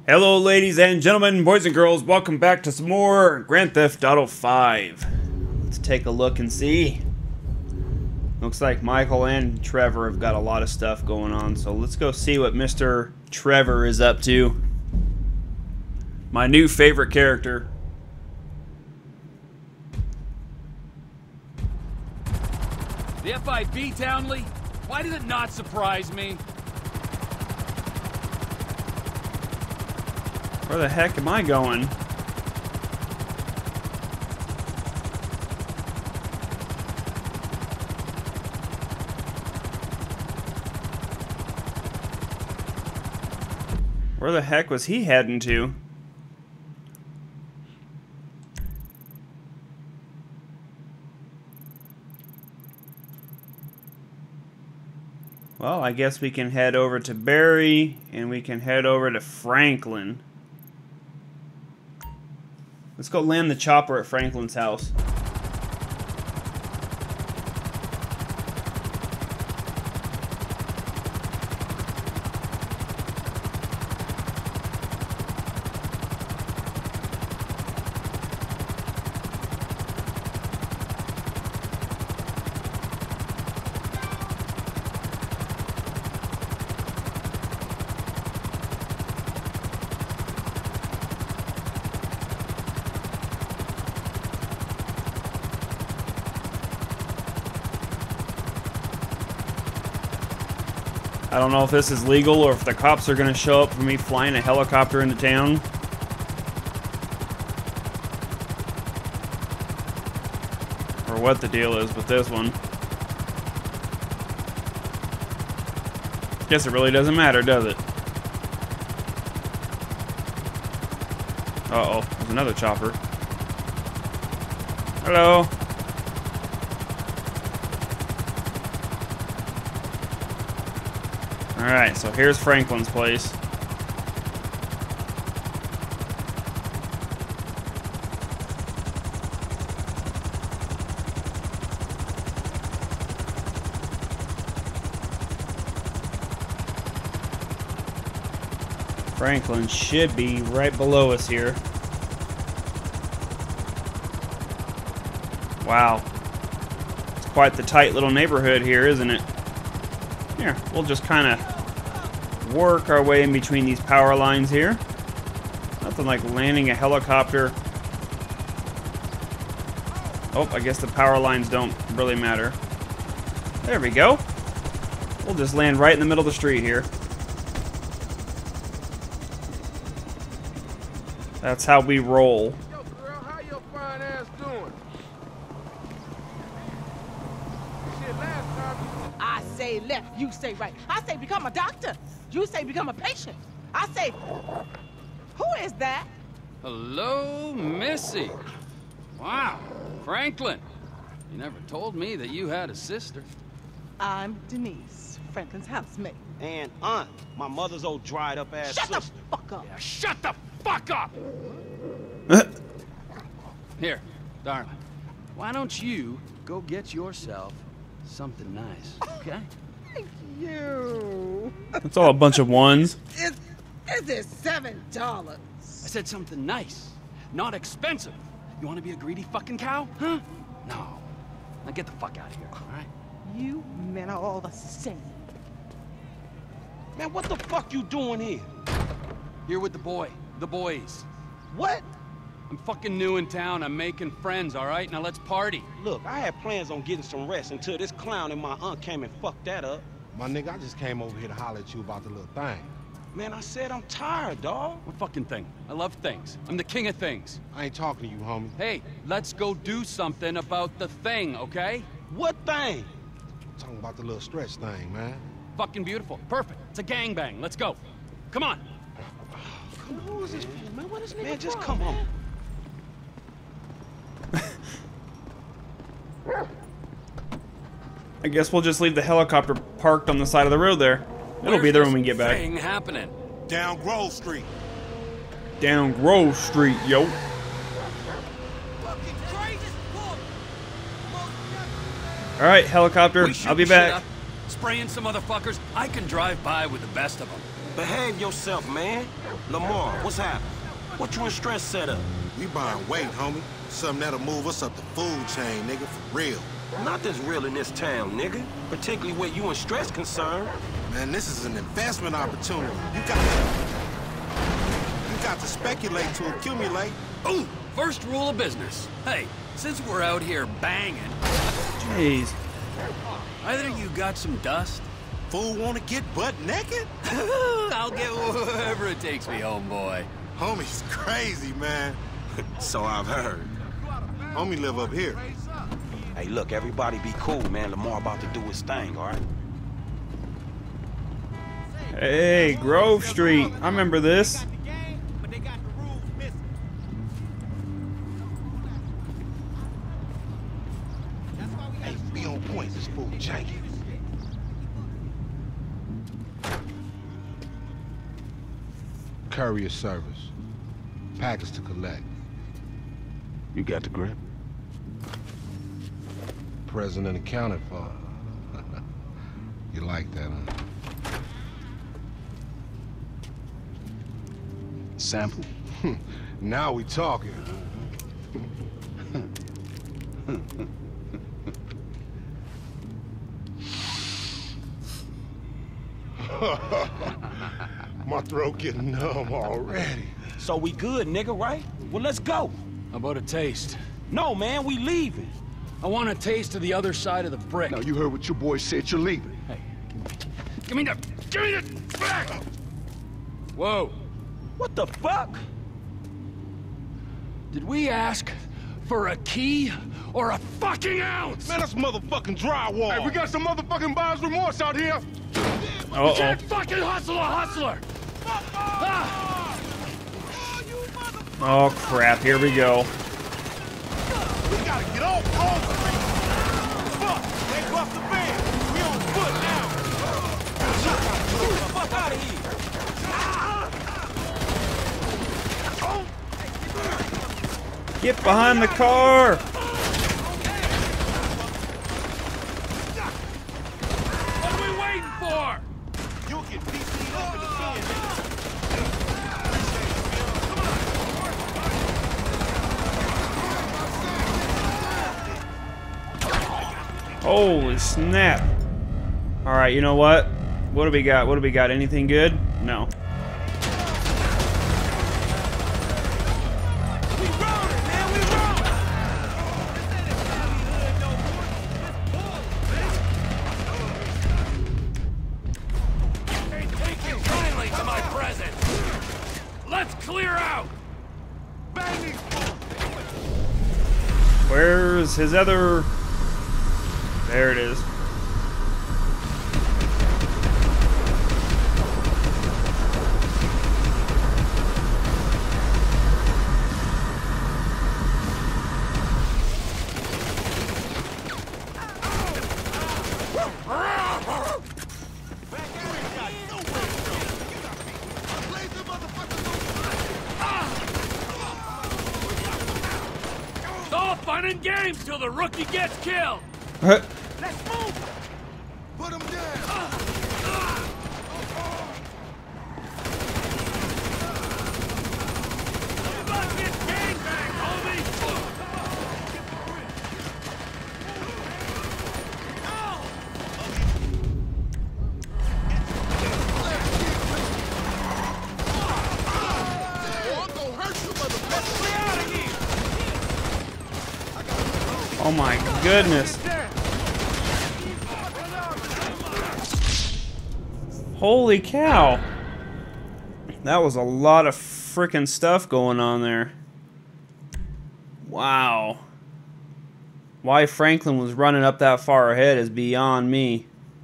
Hello ladies and gentlemen, boys and girls, welcome back to some more Grand Theft Auto 5. Let's take a look and see. Looks like Michael and Trevor have got a lot of stuff going on, so let's go see what Mr. Trevor is up to. My new favorite character. The FIB, Townley? Why did it not surprise me? Where the heck am I going? Where the heck was he heading to? Well, I guess we can head over to Barry, and we can head over to Franklin. Let's go land the chopper at Franklin's house. I don't know if this is legal or if the cops are going to show up for me flying a helicopter into town. Or what the deal is with this one. Guess it really doesn't matter, does it? Uh-oh, there's another chopper. Hello. Alright, so here's Franklin's place. Franklin should be right below us here. Wow. It's quite the tight little neighborhood here, isn't it? Here, we'll just kind of work our way in between these power lines here. Nothing like landing a helicopter. Oh, I guess the power lines don't really matter. There we go. We'll just land right in the middle of the street here. That's how we roll. Yo, girl, how your fine ass doing? Shit, last time I say left, you say right. I say become a doctor. You say become a patient. I say, who is that? Hello, Missy. Wow, Franklin. You never told me that you had a sister. I'm Denise, Franklin's housemate. And aunt, my mother's old dried up ass Shut sister. the fuck up. Yeah, shut the fuck up! Here, darling. Why don't you go get yourself something nice, okay? Thank you. It's all a bunch of ones. Is it $7? I said something nice, not expensive. You want to be a greedy fucking cow, huh? No. Now get the fuck out of here, all right? You men are all the same. Man, what the fuck you doing here? Here with the boys. What? I'm fucking new in town. I'm making friends, all right? Now let's party. Look, I had plans on getting some rest until this clown and my aunt came and fucked that up. My nigga, I just came over here to holler at you about the little thing. Man, I said I'm tired, dawg. What fucking thing? I love things. I'm the king of things. I ain't talking to you, homie. Hey, let's go do something about the thing, okay? What thing? I'm talking about the little stretch thing, man. Fucking beautiful. Perfect. It's a gangbang. Let's go. Come on. Who is this for, man? What is nigga Man, just come on. I guess we'll just leave the helicopter parked on the side of the road there. It'll be there when we get back. Thing happening. Down Grove Street. Down Grove Street, yo. Alright, helicopter, I'll be back. Spraying some motherfuckers. I can drive by with the best of them. Behave yourself, man. Lamar, what's happening? What you and Stress set up? We buying weight, homie. Something that'll move us up the food chain, nigga, for real. Nothing's real in this town, nigga. Particularly where you and Stress concerned. Man, this is an investment opportunity. You got to speculate to accumulate. Ooh, first rule of business. Hey, since we're out here banging, Jeez. either you got some dust, Fool wanna get butt naked? I'll get wherever it takes me, homeboy. Homie's crazy, man. So I've heard. Homie live up here. Hey, look, everybody be cool, man. Lamar about to do his thing, all right? Hey, Grove Street. I remember this. Hey, be on point, this fool janky. Courier service. Package to collect. You got the grip? Present and accounted for. You like that, huh? Sample? Now we talking. My throat getting numb already. So we good, nigga, right? Well, let's go. How about a taste? No, man, we leaving. I want a taste of the other side of the brick. Now, you heard what your boy said, you're leaving. Hey, give me the back! Whoa, What the fuck? did we ask for a key or a fucking ounce? Man, that's motherfucking drywall. Hey, we got some motherfucking buyer's remorse out here. Uh-oh. Can't fucking hustle a hustler! Ah! Oh, crap. Here we go. We gotta get off. Fuck! They buffed the van. We on foot now. Get the fuck out of here. Get behind the car. What are we waiting for? You'll get DC'd up in the van, Holy snap. All right, you know what? What do we got? What do we got? Anything good? No. Ain't taking kindly to my presence. Let's clear out. Where's his other... There it is. It's all fun and games till the rookie gets killed. Let's move. Put him down. Let's get gangbang, homie. Oh my goodness. Holy cow. That was a lot of freaking stuff going on there. Wow. Why Franklin was running up that far ahead is beyond me.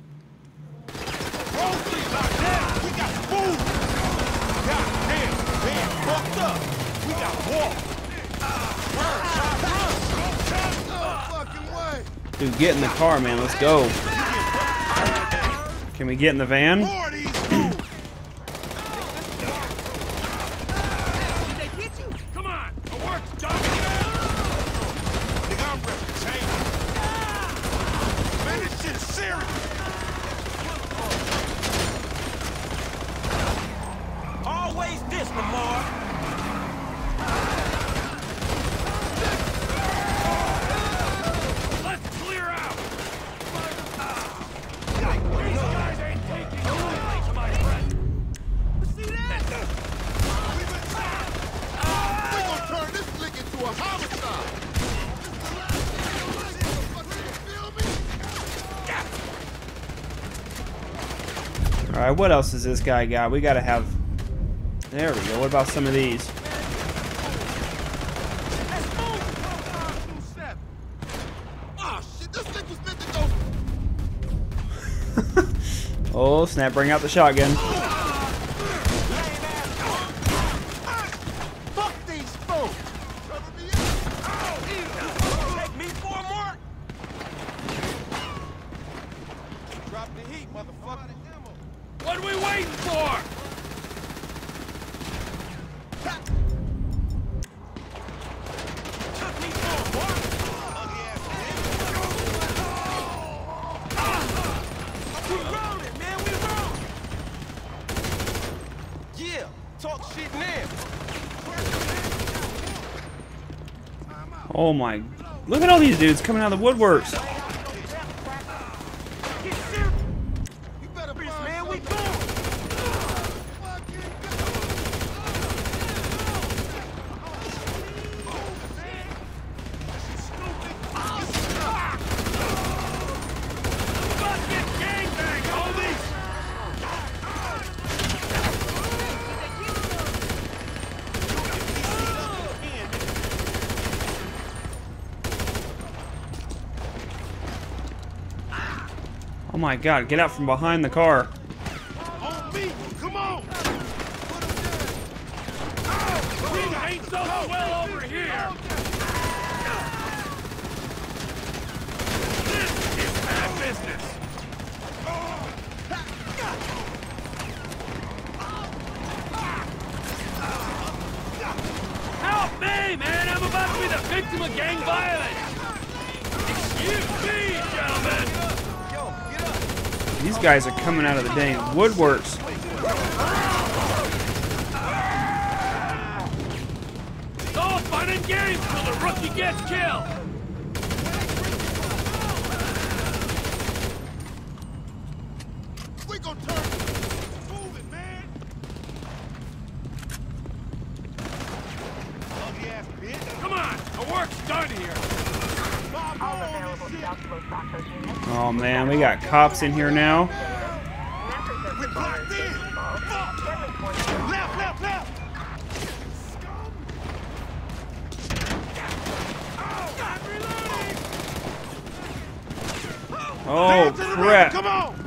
Dude, get in the car, man. Let's go. Can we get in the van? Come on, the work's done. Nigga, I'm ready to change. Man, this shit is serious. this no more. Let's clear out. These guys ain't taking kindly to my friend. We gonna turn this lick into a homicide. Alright, what else does this guy got? We gotta have... There we go. What about some of these? Oh shit, this thing was meant to go. Oh, snap. Bring out the shotgun. Fuck these fools. Take me for a mark. Drop the heat, motherfucker. What are we waiting for? Took me for a mark. We rolling, man. We rolling. Yeah, talk shit now. Oh my... Look at all these dudes coming out of the woodworks. You better find Man, we something. going. About to get gangbanged, homies. Oh my god, get out from behind the car. On me, come on. Things ain't so well over here. This is bad business. Help me, man! I'm about to be the victim of gang violence. Excuse me, gentlemen. These guys are coming out of the dang woodworks. It's all fun and games till the rookie gets killed. We gonna turn. Move it, man. Ugly ass bitch. Come on, the work's done here. All available South Los Santos units. Oh man, we got cops in here now. Members of We the bar blocked in. involved. Fuck. Deadly force. Left, left, left. Oh Down to the right. crap. Come on.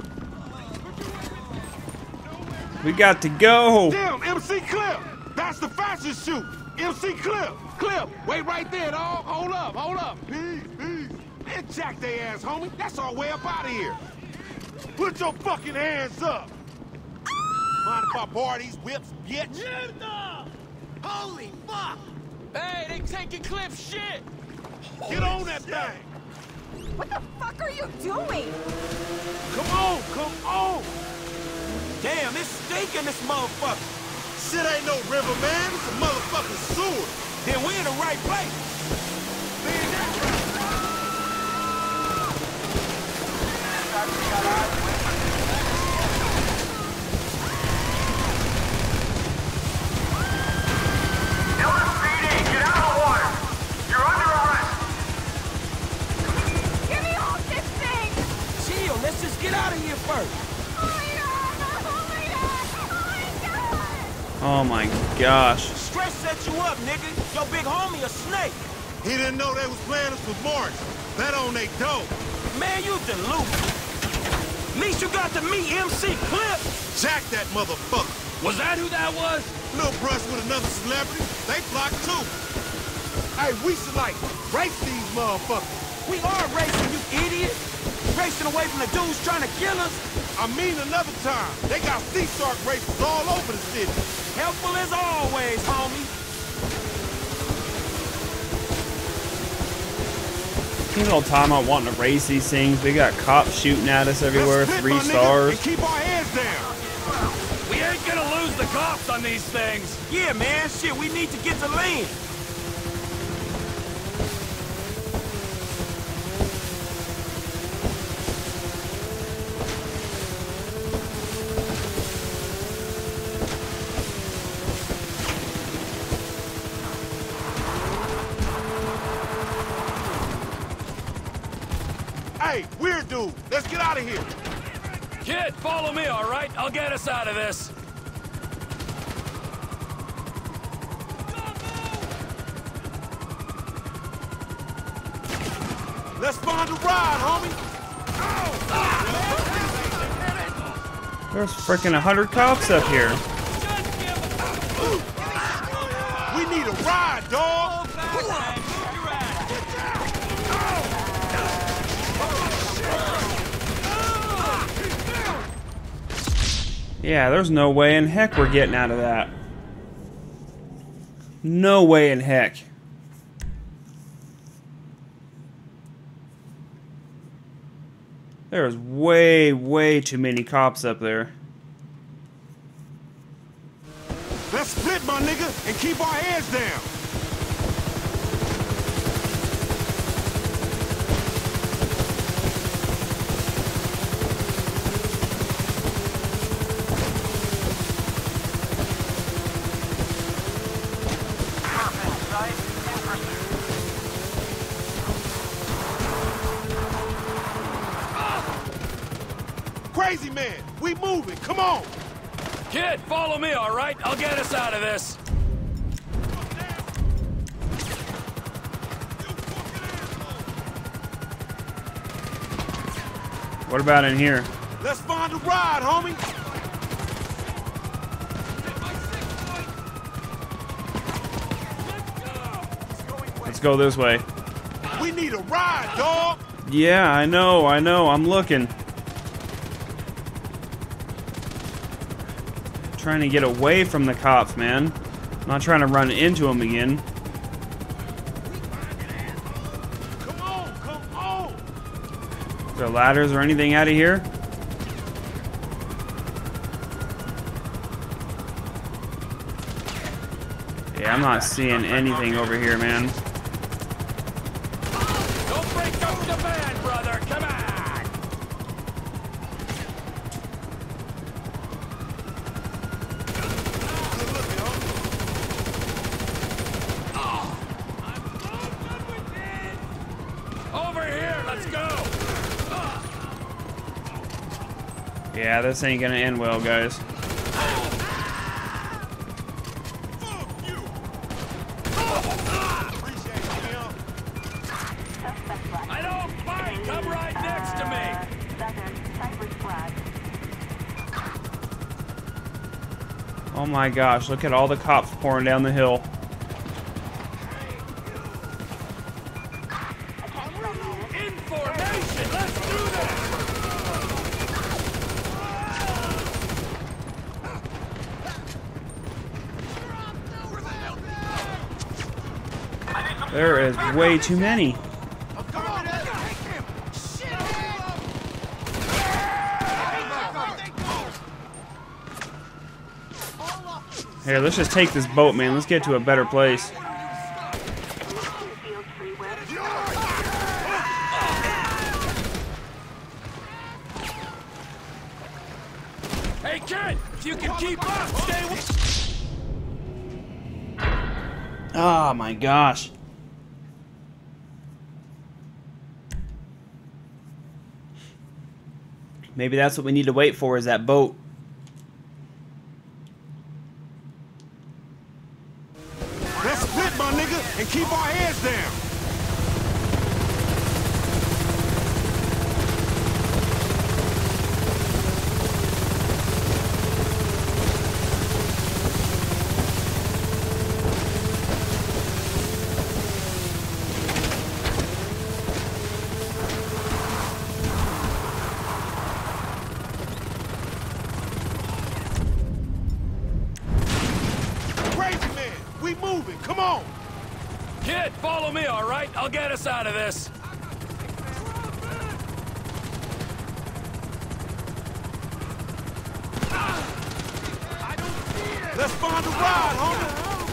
We got to go. Damn, MC Clip. That's the fastest shoot. MC Clip. Clip. Wait right there, dog. Hold up, hold up. Peace, peace. Man, jack they ass, homie. That's our way up out of here. Put your fucking hands up. Mind if I bar these whips, bitch? Holy fuck! Hey, they taking Clip shit! Get on that thing. What the fuck are you doing? Come on, come on. Damn, it's stinking this motherfucker. Shit ain't no river, man. It's a motherfucking sewer. Then we in the right place. Give me all this thing! Chill, let's just get out of here first. Oh my gosh. Stress set you up, nigga. Your big homie a snake. He didn't know they was playing us with March. That on they dope. Man, you delusional. Least you got to meet MC Clip. Jack that motherfucker. Was that who that was? Little brush with another celebrity. They block too. Hey, we should like race these motherfuckers. We are racing, you idiot. Racing away from the dudes trying to kill us. I mean another time. They got sea shark races all over the city. Helpful as always, homie. Taking a little time out wanting to race these things. We got cops shooting at us everywhere. Let's split, 3 my nigga, stars. and keep our heads down. We ain't gonna lose the cops price on these things. Yeah, man, shit, we need to get to land. Hey, weird dude, let's get out of here. Kid, follow me, all right? I'll get us out of this. Let's find a ride, homie. There's freaking 100 cops up here. We need a ride, dog. Yeah, there's no way in heck we're getting out of that. No way in heck. There's way, way too many cops up there. Let's split, my nigga, and keep our heads down. Crazy man, we moving, come on! Kid, follow me, all right? I'll get us out of this. What about in here? Let's find a ride, homie! Let's go this way. We need a ride, dog! Yeah, I know, I'm looking. Trying to get away from the cops, man. I'm not trying to run into them again. Come on, come on! Is there ladders or anything out of here? Yeah, I'm not seeing anything over here, man. Don't break up the band, brother. Come on. Over here, let's go. Yeah, this ain't gonna end well, guys. I don't fight. Come right next to me. Oh my gosh, look at all the cops pouring down the hill. Information. Let's do this. There is way too many. Here, let's just take this boat, man. Let's get to a better place. Hey, kid, if you can keep up, stay with. Oh my gosh. Maybe that's what we need to wait for, is that boat. Let's split, my nigga, and keep our heads down. Crazy man, we moving, come on! Kid, follow me, all right? I'll get us out of this. Let's find a ride, homie.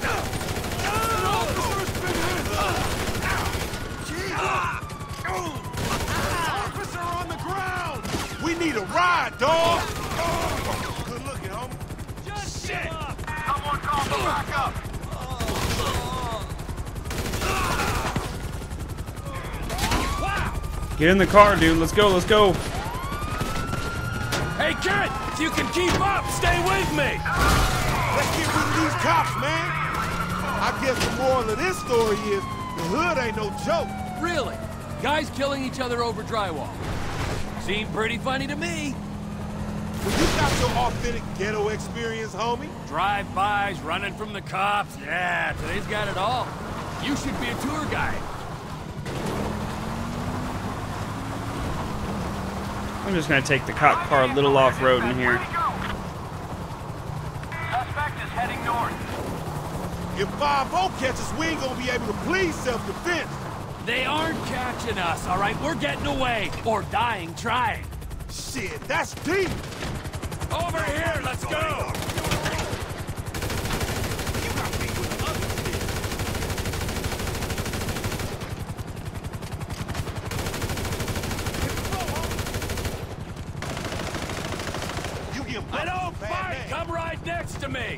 Officer on the ground. We need a ride, dog. Good looking, homie. Shit. Someone call me back up. Get in the car, dude. Let's go, let's go. Hey, kid! If you can keep up, stay with me! Let's get rid of these cops, man. I guess the moral of this story is the hood ain't no joke. Really? Guys killing each other over drywall. Seemed pretty funny to me. When you got your authentic ghetto experience, homie. Drive-bys, running from the cops. Yeah, today's got it all. You should be a tour guide. I'm just gonna take the cop car a little off-road in here. Suspect is heading north. If 5-0 catches, we ain't gonna be able to plead self-defense. They aren't catching us, all right? We're getting away, or dying trying. Shit, that's deep. Over here, let's go! I don't fight! Come right next to me!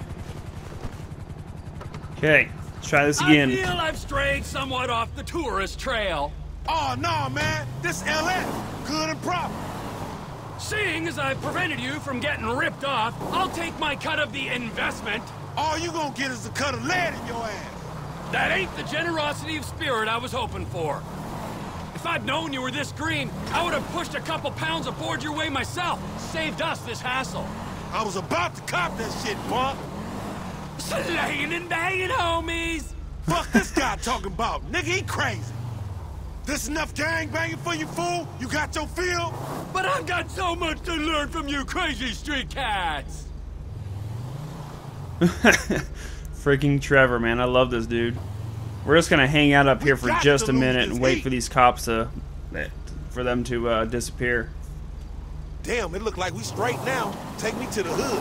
Okay, let's try this again. I feel I've strayed somewhat off the tourist trail. Oh, no, man. This LS. Good and proper. Seeing as I've prevented you from getting ripped off, I'll take my cut of the investment. All you gonna get is a cut of lead in your ass. That ain't the generosity of spirit I was hoping for. If I'd known you were this green, I would have pushed a couple pounds aboard your way myself. Saved us this hassle. I was about to cop that shit, punk. Slaying and banging, homies! Fuck this guy talking about. Nigga, he crazy. This enough gang banging for you, fool? You got your feel? But I've got so much to learn from you crazy street cats! Freaking Trevor, man. I love this dude. We're just gonna hang out up here for just a minute and wait for these cops to... for them to disappear. Damn, it look like we straight now. Take me to the hood.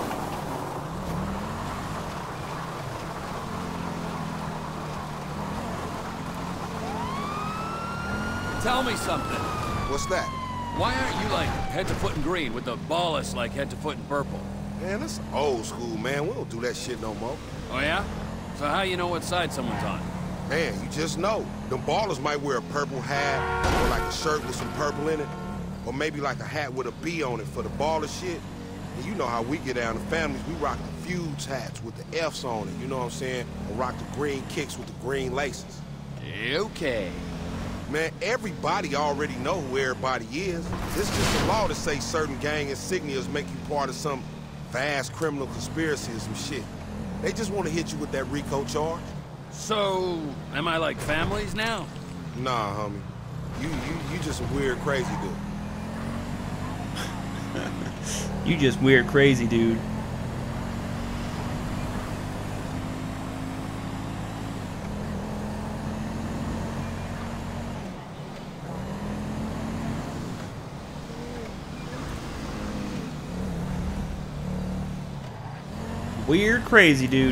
Tell me something. What's that? Why aren't you like head to foot in green with the ballers like head to foot in purple? Man, this old school, man. We don't do that shit no more. Oh yeah? So how you know what side someone's on? Man, you just know. Them ballers might wear a purple hat, or like a shirt with some purple in it, or maybe like a hat with a B on it for the baller shit. And you know how we get down. The families, we rock the feuds hats with the F's on it, you know what I'm saying? Or rock the green kicks with the green laces. Okay. Man, everybody already know who everybody is. It's just a law to say certain gang insignias make you part of some vast criminal conspiracy or some shit. They just want to hit you with that RICO charge. So, am I like families now? Nah, homie. You just a weird, crazy dude. You just weird, crazy dude. Weird, crazy dude.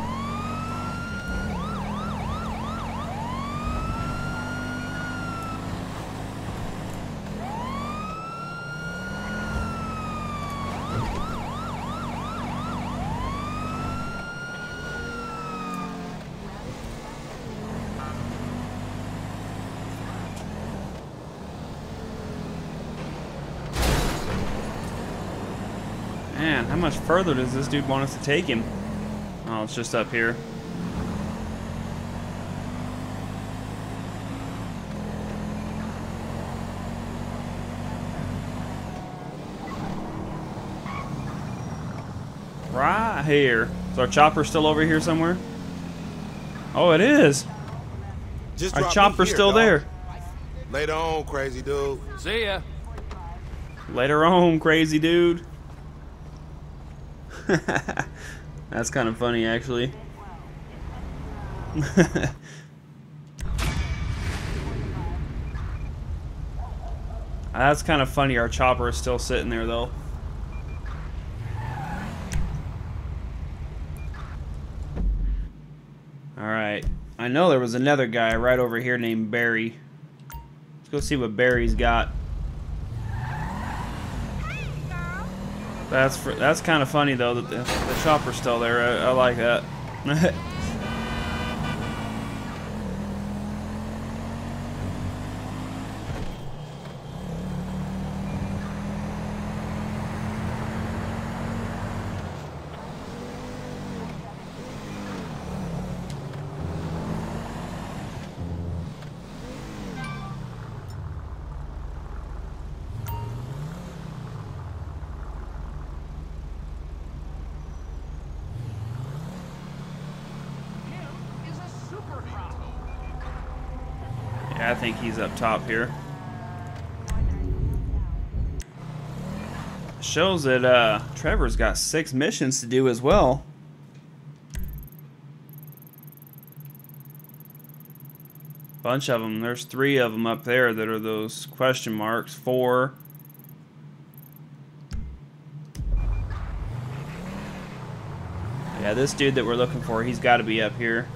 Man, how much further does this dude want us to take him? Oh, it's just up here. Right here. Is our chopper still over here somewhere? Oh, it is. Just Our chopper's still there. Later on, crazy dude. See ya. Later on, crazy dude. That's kind of funny, actually. That's kind of funny. Our chopper is still sitting there, though. Alright. I know there was another guy right over here named Barry. Let's go see what Barry's got. That's kind of funny though that the chopper's still there. I like that. Yeah, I think he's up top here. Shows that Trevor's got 6 missions to do as well. Bunch of them. There's 3 of them up there that are those question marks. 4. Yeah, this dude that we're looking for, he's got to be up here.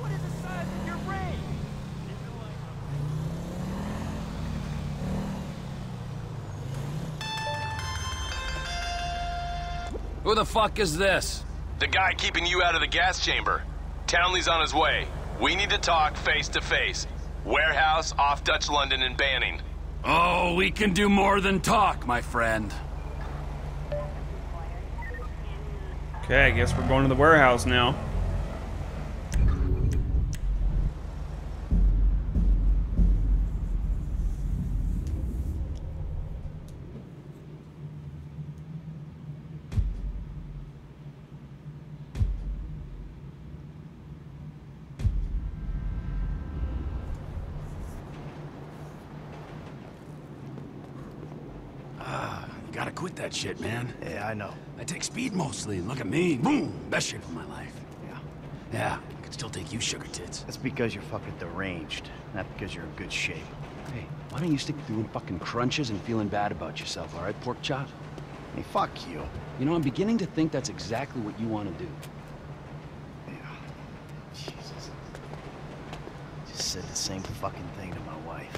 Who the fuck is this? The guy keeping you out of the gas chamber. Townley's on his way. We need to talk face to face. Warehouse off Dutch London and Banning. Oh, we can do more than talk, my friend. Okay, I guess we're going to the warehouse now. You gotta quit that shit, man. Yeah, I know. I take speed mostly, and look at me. Boom! Best shape of my life. Yeah, I can still take you, sugar tits. That's because you're fucking deranged, not because you're in good shape. Hey, why don't you stick to doing fucking crunches and feeling bad about yourself, all right, pork chop? Hey, fuck you. You know, I'm beginning to think that's exactly what you want to do. Yeah. Jesus. Just said the same fucking thing to my wife.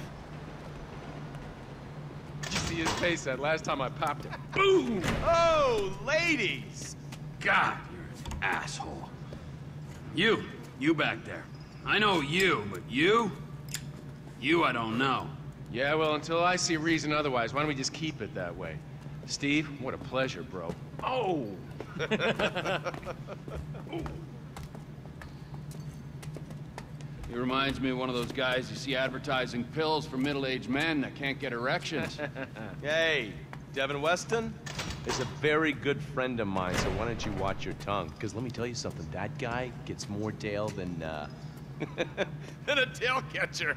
Did you see his face that last time I popped it? Boom! Oh, ladies! God, you're an asshole. You back there. I know you, but you? You I don't know. Yeah, well, until I see reason otherwise, why don't we just keep it that way? Steve, what a pleasure, bro. Oh! He reminds me of one of those guys you see advertising pills for middle-aged men that can't get erections. Hey, Devin Weston is a very good friend of mine, so why don't you watch your tongue? Because let me tell you something, that guy gets more tail than, than a tail catcher.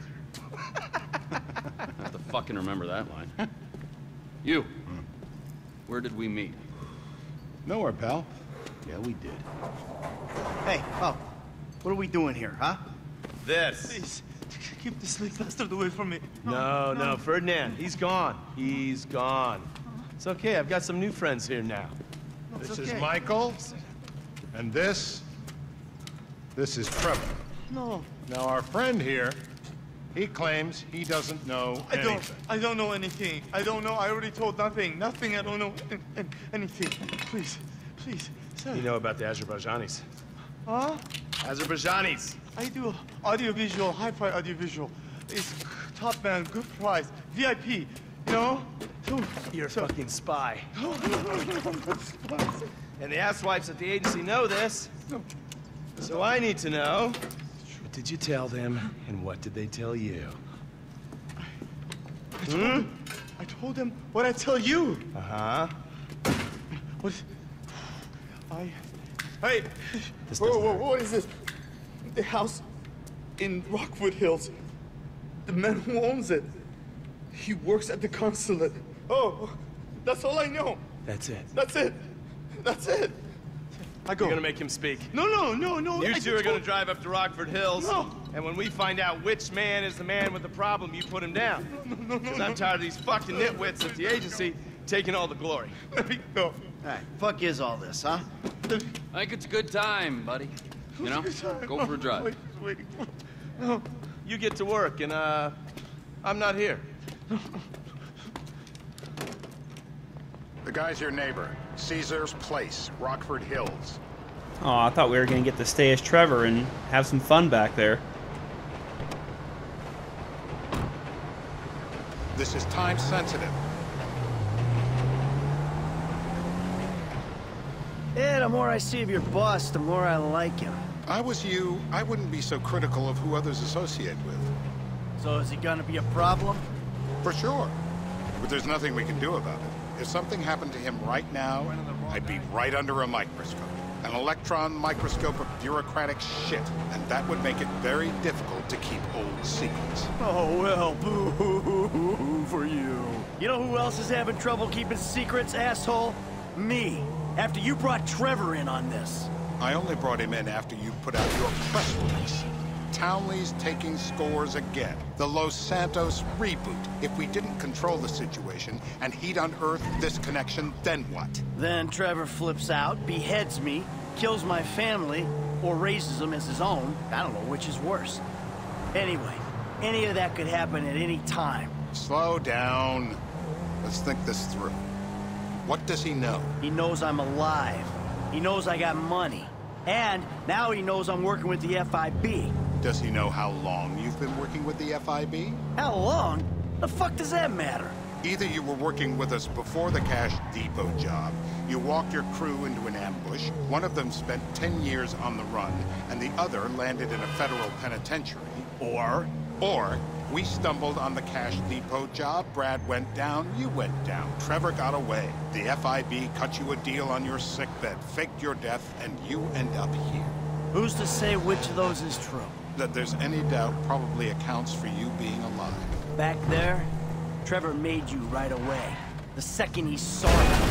I have to fucking remember that line. You, where did we meet? Nowhere, pal. Yeah, we did. Hey, oh, what are we doing here, huh? This. Please, keep this little bastard away from me. No, Ferdinand, he's gone. He's gone. It's okay, I've got some new friends here now. This is Michael, and this is Trevor. No. Now, our friend here, he claims he doesn't know anything. I don't know anything. I don't know. I already told nothing. Nothing. I don't know anything. Please, sir. You know about the Azerbaijanis? Huh? Azerbaijanis. I do audiovisual, hi-fi audiovisual. It's top man, good price, VIP. You know? You're a fucking spy. And the asswipes at the agency know this. So I need to know, what did you tell them, and what did they tell you? I told them what I tell you. Uh-huh. Hey, whoa, what is this? The house in Rockwood Hills. The man who owns it. He works at the consulate. Oh, that's all I know. That's it. That's it. I go. You're gonna make him speak. No. You two are gonna drive up to Rockford Hills. No. And when we find out which man is the man with the problem, you put him down. No. Because I'm tired of these fucking nitwits at the agency taking all the glory. Let me go. Hey, fuck is all this, huh? I think it's a good time, buddy. You know? Go for a drive. Waiting. You get to work, and I'm not here. The guy's your neighbor. Caesar's Place, Rockford Hills. Oh, I thought we were going to get to stay as Trevor and have some fun back there. This is time sensitive. Yeah, the more I see of your boss, the more I like him. I was you, I wouldn't be so critical of who others associate with. So is he gonna be a problem? For sure. But there's nothing we can do about it. If something happened to him right now, I'd be right under a microscope. An electron microscope of bureaucratic shit. And that would make it very difficult to keep old secrets. Oh, well, boo-hoo-hoo for you. You know who else is having trouble keeping secrets, asshole? Me. After you brought Trevor in on this. I only brought him in after you put out your press release. Townley's taking scores again. The Los Santos reboot. If we didn't control the situation and he'd unearthed this connection, then what? Then Trevor flips out, beheads me, kills my family, or raises them as his own. I don't know which is worse. Anyway, any of that could happen at any time. Slow down. Let's think this through. What does he know? He knows I'm alive. He knows I got money. And now he knows I'm working with the FIB. Does he know how long you've been working with the FIB? How long? The fuck does that matter? Either you were working with us before the Cash Depot job, you walked your crew into an ambush, one of them spent 10 years on the run, and the other landed in a federal penitentiary, or we stumbled on the Cash Depot job, Brad went down, you went down, Trevor got away. The FIB cut you a deal on your sickbed, faked your death, and you end up here. Who's to say which of those is true? That there's any doubt probably accounts for you being alive. Back there, Trevor made you right away. The second he saw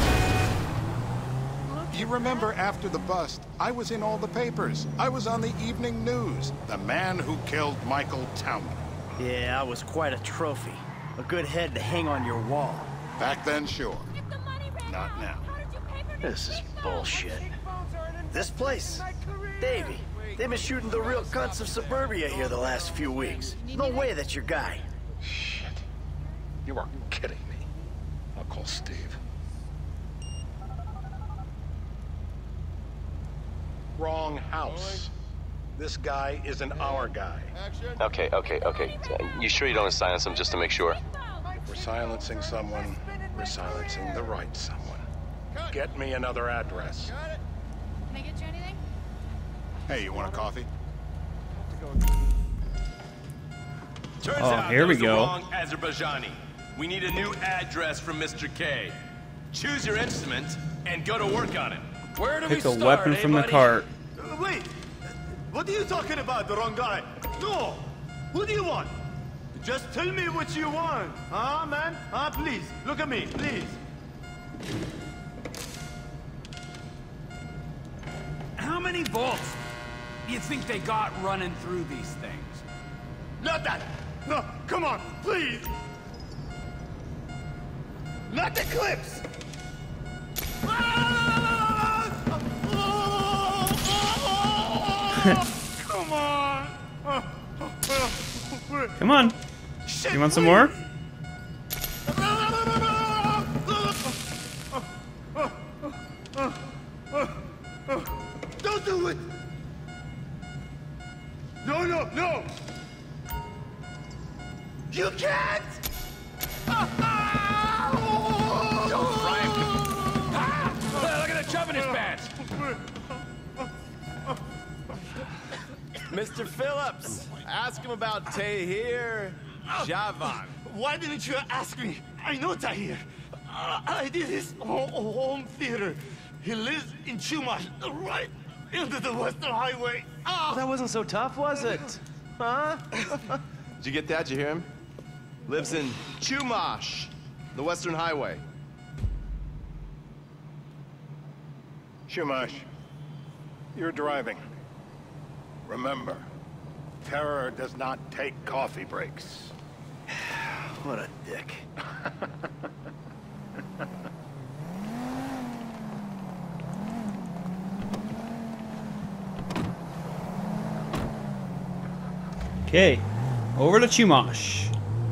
you. You remember after the bust, I was in all the papers. I was on the evening news. The man who killed Michael Townley. Yeah, I was quite a trophy. A good head to hang on your wall. Back then, sure. Not now. This is bullshit. This place? Davey, they've been shooting the real cunts of suburbia here the last few weeks. No way that's your guy. Shit. You are kidding me. I'll call Steve. Wrong house. This guy isn't our guy. Okay. You sure you don't silence him just to make sure? We're silencing someone. We're silencing the right someone. Get me another address. Can I get you anything? Hey, you want a coffee? Turns Oh, out here that we was the go. wrong Azerbaijani. We need a new address from Mr. K. Choose your instrument and go to work on it. Where do we Pick a start, weapon from the buddy? cart. Wait! What are you talking about? The wrong guy? No! Who do you want? Just tell me what you want. Huh, man? Huh, please. Look at me, please. How many volts do you think they got running through these things? Not that! No, come on, please! Not the clips! Come on! Come on. You want some more? Don't do it! No! You can't! Don't fry him. Ah! Look at the chub in his pants. Mr. Phillips, ask him about Tahir Javan. Why didn't you ask me? I know Tahir. I did his home theater. He lives in Chumash, right into the Western Highway. Well, that wasn't so tough, was it? Huh? Did you get that? Did you hear him? Lives in Chumash, the Western Highway. Shumash, you're driving. Remember, terror does not take coffee breaks. What a dick. Okay, over to Chumash.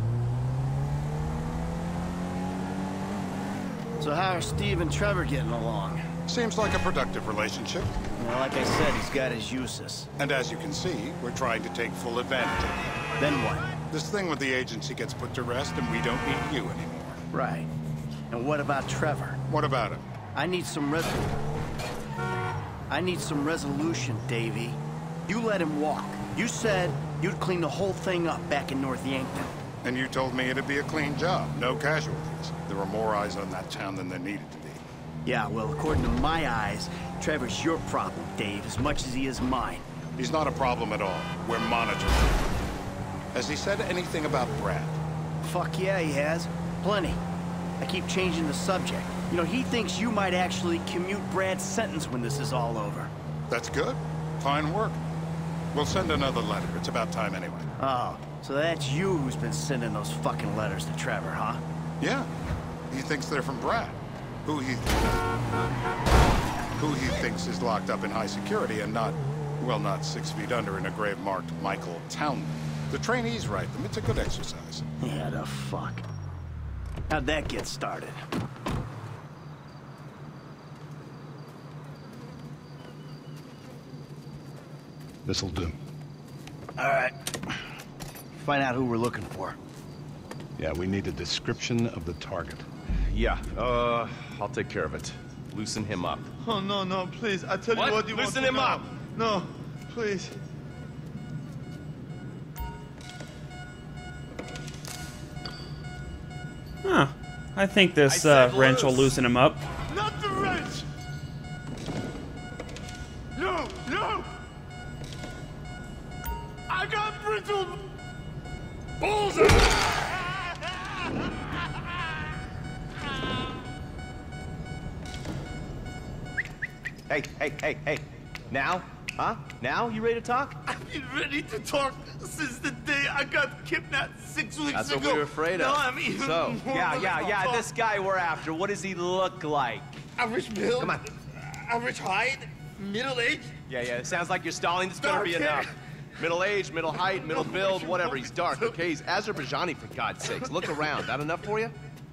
So how are Steve and Trevor getting along? Seems like a productive relationship. Well, like I said, he's got his uses. And as you can see, we're trying to take full advantage of it. Then what? This thing with the agency gets put to rest and we don't need you anymore. Right. And what about Trevor? What about him? I need some resolution, Davey. You let him walk. You said you'd clean the whole thing up back in North Yankton. And you told me it'd be a clean job, no casualties. There were more eyes on that town than there needed to be. Yeah, well, according to my eyes, Trevor's your problem, Dave, as much as he is mine. He's not a problem at all. We're monitoring him. Has he said anything about Brad? Fuck yeah, he has. Plenty. I keep changing the subject. You know, he thinks you might actually commute Brad's sentence when this is all over. That's good. Fine work. We'll send another letter. It's about time anyway. Oh, so that's you who's been sending those fucking letters to Trevor, huh? Yeah. He thinks they're from Brad. Who he thinks is locked up in high security and not, well, not 6 feet under in a grave marked Michael Townley. The trainees write them. It's a good exercise. Yeah, the fuck. How'd that get started? This'll do. All right. Find out who we're looking for. Yeah, we need a description of the target. Yeah, I'll take care of it. Loosen him up. Oh, no, no, please. I tell What? you what you Loosen want to him know. up. No, please. Huh. I think this wrench will loosen him up. Not the wrench! No, no! I got brittle... Bullseye! Hey. Now? Huh? Now? You ready to talk? I've been ready to talk since the day I got kidnapped 6 weeks That's ago. what we were afraid of. No, I'm even So, more yeah, this guy we're after, what does he look like? Average build. Come on. Average height. Middle age. Yeah, it sounds like you're stalling. This better be Dark hair. enough. Middle age, middle height, middle build, whatever. He's dark, okay? He's Azerbaijani, for God's sakes. Look around. That enough for you?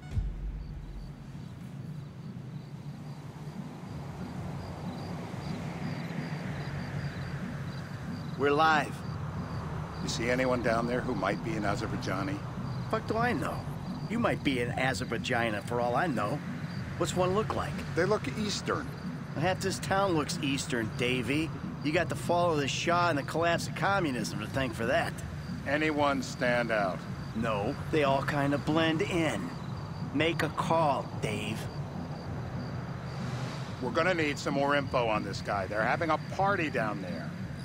We're live. You see anyone down there who might be an Azerbaijani? Fuck do I know? You might be an Azerbaijani for all I know. What's one look like? They look Eastern. Half this town looks Eastern, Davey. You got the fall of the Shah and the collapse of communism to thank for that. Anyone stand out? No, they all kind of blend in. Make a call, Dave. We're gonna need some more info on this guy. They're having a party down there.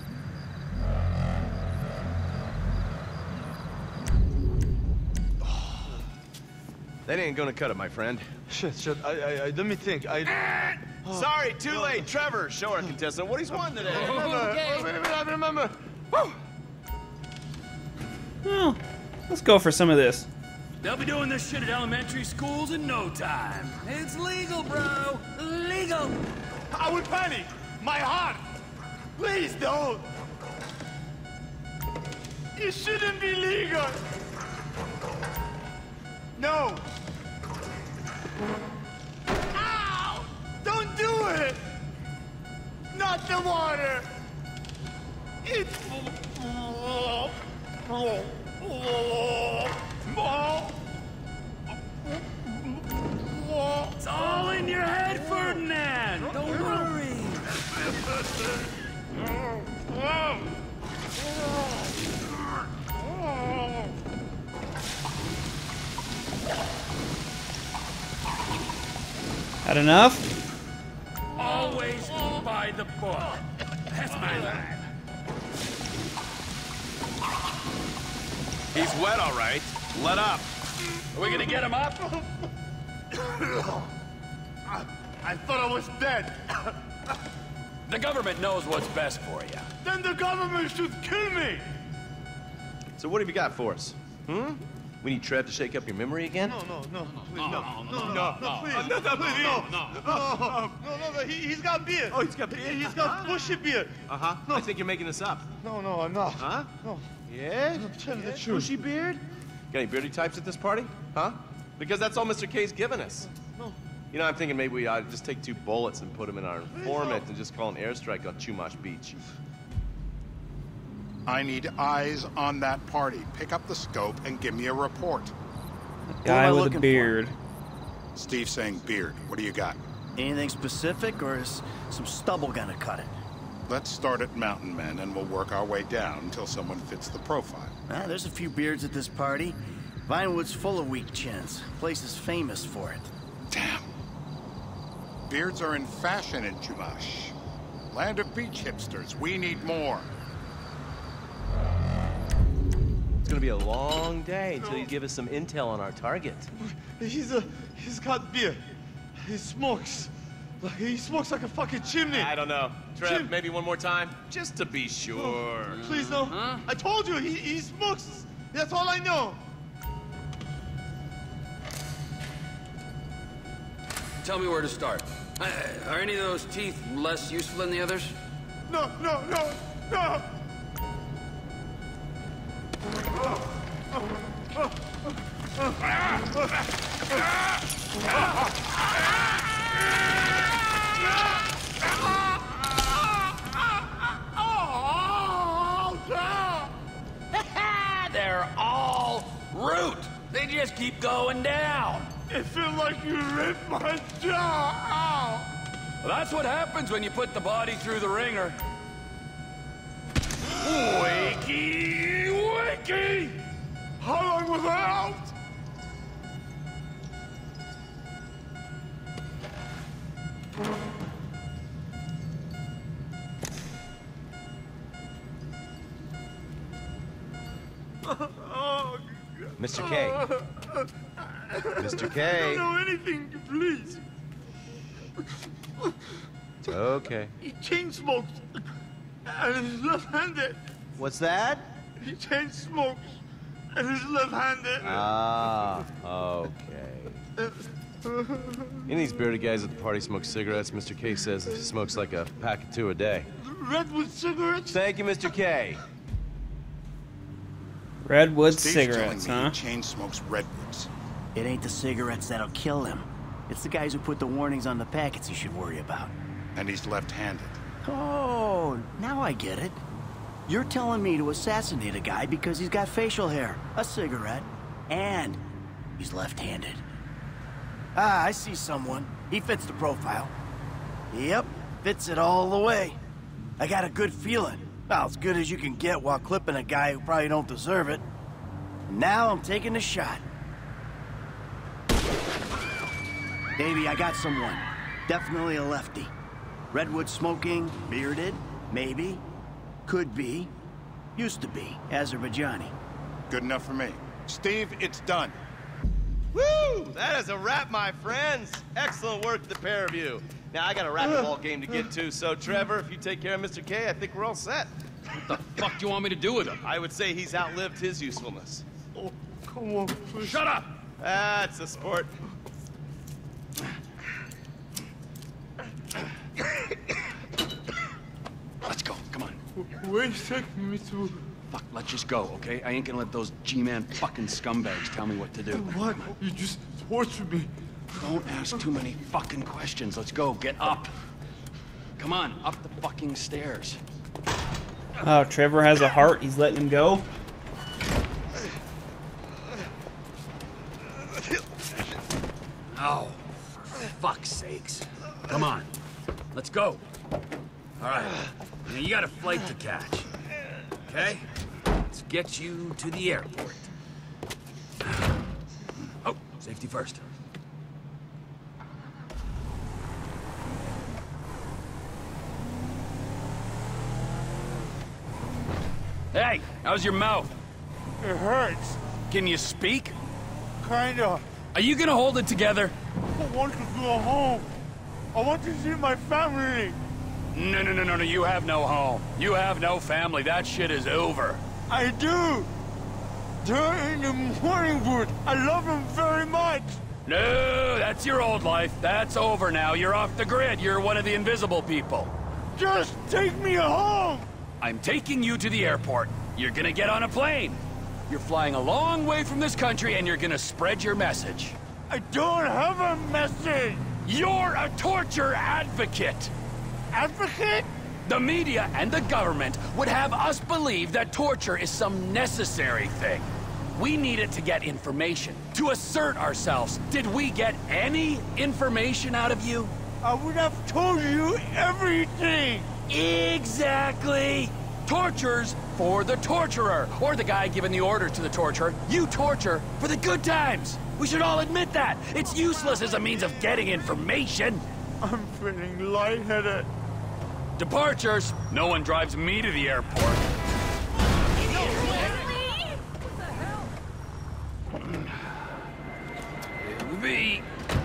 That ain't gonna cut it, my friend. Shit. Let me think. Sorry, too late. Trevor, show our contestant what he's won today. I remember. Well, let's go for some of this. They'll be doing this shit at elementary schools in no time. It's legal, bro. Legal. I will panic. My heart. Please don't. It shouldn't be legal. No. Ow! Don't do it. Not the water. It's... It's all in your head, Ferdinand. Don't worry. Had enough? Always by the book. That's my line. He's wet, all right. Let up. Are we gonna get him up? I thought I was dead. The government knows what's best for you. Then the government should kill me. So what have you got for us? We need Trev to shake up your memory again? No, please, no, please, no, he's got beard. Oh, he's got beard? He's got bushy beard. I think you're making this up. No, I'm not. Huh? No. Yeah? Bushy beard? Got any beardy types at this party? Huh? Because that's all Mr. K's given us. No. You know, I'm thinking maybe we ought to just take 2 bullets and put them in our informant and just call an airstrike on Chumash Beach. I need eyes on that party. Pick up the scope and give me a report. Guy with a beard. Steve's saying beard. What do you got? Anything specific, or is some stubble gonna cut it? Let's start at Mountain Men, and we'll work our way down until someone fits the profile. There's a few beards at this party. Vinewood's full of weak chins. Place is famous for it. Damn. Beards are in fashion in Chumash. Land of beach hipsters. We need more. It's gonna be a long day until you give us some intel on our target. He's got beer. He smokes. He smokes like a fucking chimney. I don't know. Trev, maybe one more time? Just to be sure. Please, no. I told you, he smokes. That's all I know. Tell me where to start. Are any of those teeth less useful than the others? No. They're all root. They just keep going down. It feels like you ripped my jaw out. Well, that's what happens when you put the body through the ringer. Wakey, wakey! How long was I out? Mr. K. Mr. K. I don't know anything, please. It's okay. He chain smokes. And he's left-handed. What's that? He chain smokes. And he's left-handed. Ah, okay. Any of these bearded guys at the party smoke cigarettes. Mr. K says he smokes like a pack of 2 a day. Redwood cigarettes? Thank you, Mr. K. Redwood Steve's cigarettes, telling me huh? he chain smokes redwoods. It ain't the cigarettes that'll kill him. It's the guys who put the warnings on the packets he should worry about. And he's left-handed. Oh, now I get it. You're telling me to assassinate a guy because he's got facial hair, a cigarette, and he's left-handed. Ah, I see someone. He fits the profile. Yep, fits it all the way. I got a good feeling. Well, as good as you can get while clipping a guy who probably don't deserve it. Now I'm taking a shot. Baby, I got someone. Definitely a lefty. Redwood smoking, bearded, maybe. Could be. Used to be. Azerbaijani. Good enough for me. Steve, it's done. Woo! That is a wrap, my friends. Excellent work, the pair of you. Now, I got a racquetball game to get to, so Trevor, if you take care of Mr. K, I think we're all set. What the fuck do you want me to do with him? I would say he's outlived his usefulness. Oh, come on, please. Shut up! That's a sport. Let's go, come on. Where are you taking me to? Fuck, let's just go, okay? I ain't gonna let those G-Man fucking scumbags tell me what to do. What? You just tortured me. Don't ask too many fucking questions. Let's go, get up. Come on, up the fucking stairs. Oh, Trevor has a heart. He's letting him go. Oh, for fuck's sakes. Come on, let's go. All right, now you got a flight to catch. Okay? Let's get you to the airport. Oh, safety first. Hey, how's your mouth? It hurts. Can you speak? Kinda. Are you gonna hold it together? I want to go home. I want to see my family. No, you have no home. You have no family. That shit is over. I do. They're in the Morningwood. I love them very much. No, that's your old life. That's over now. You're off the grid. You're one of the invisible people. Just take me home. I'm taking you to the airport. You're gonna get on a plane. You're flying a long way from this country and you're gonna spread your message. I don't have a message. You're a torture advocate. Advocate? The media and the government would have us believe that torture is some necessary thing. We need it to get information, to assert ourselves. Did we get any information out of you? I would have told you everything. Exactly. Torture's for the torturer, or the guy giving the order to the torturer. You torture for the good times. We should all admit that. It's useless as a means of getting information. I'm feeling lightheaded. Departures. No one drives me to the airport. V.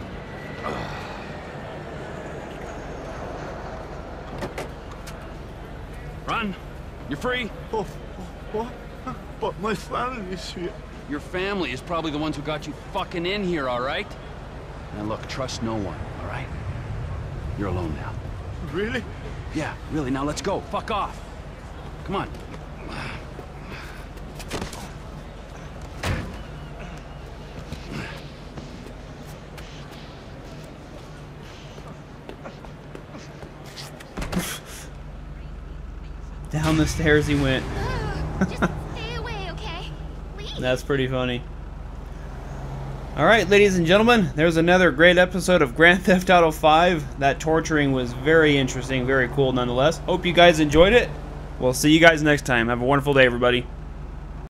Run. You're free. Oh, what? But my family's here. Your family is probably the ones who got you fucking in here, all right? Now look, trust no one, all right? You're alone now. Really? Yeah, really. Now let's go. Fuck off. Come on. Down the stairs he went. Just stay away, okay? Please. That's pretty funny. Alright, ladies and gentlemen, there's another great episode of Grand Theft Auto 5. That torturing was very interesting, very cool nonetheless. Hope you guys enjoyed it. We'll see you guys next time. Have a wonderful day, everybody.